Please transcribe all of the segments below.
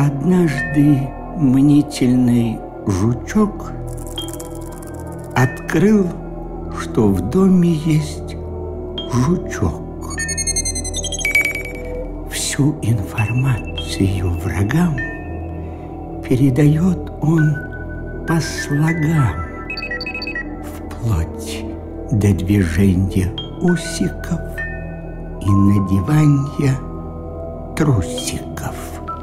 Однажды мнительный жучок открыл, что в доме есть жучок. Всю информацию врагам передает он по слогам, вплоть до движения усиков и надевания трусиков.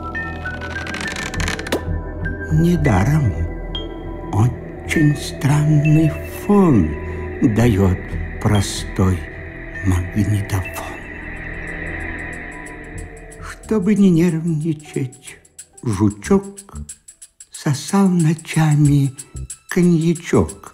Недаром очень странный фон дает простой магнитофон. Чтобы не нервничать, жучок сосал ночами коньячок,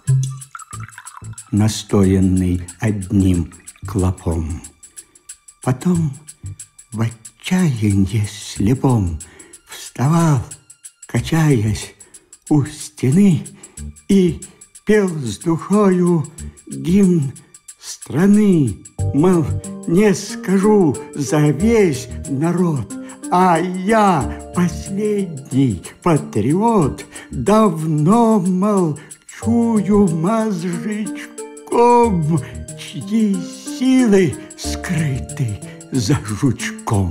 настоянный одним клопом. Потом в отчаянии слепом вставал, качаясь у стены, и пел с душою гимн страны. Мол, не скажу за весь народ, а я, последний патриот, давно, мол, чую мозжечком, чьи силы скрыты за жучком.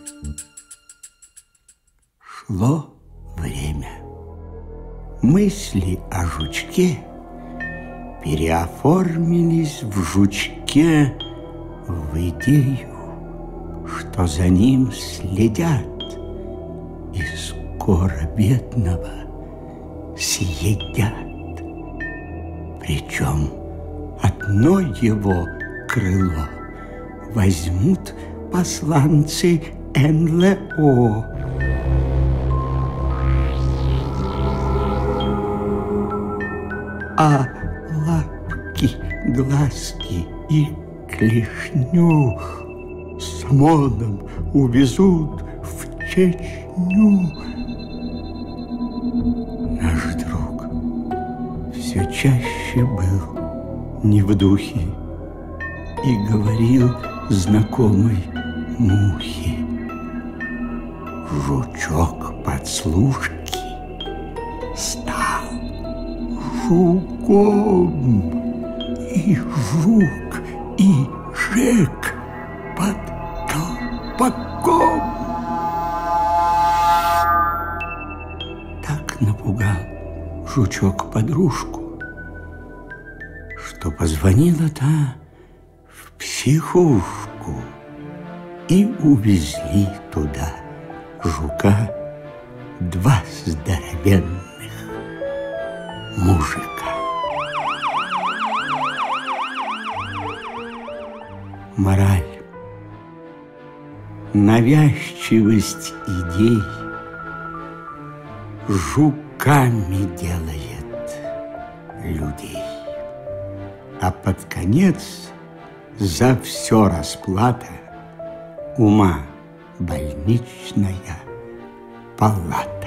Шло время. Мысли о жучке переоформились в жучке в идею, что за ним следят, и скоро бедного съедят. Причем одно его крыло возьмут посланцы НЛО. А лапки, глазки и клешню с ОМОНом увезут в Чечню. Наш друг все чаще был не в духе и говорил знакомой мухе: жучок подслушки стал жуком, и жук, и жек под колпаком. Так напугал жучок подружку, что позвонила та в психушку, и увезли туда жука два здоровенных мужика. Мораль. Навязчивость идей жуками делает людей, а под конец за все расплата ума больничная палата.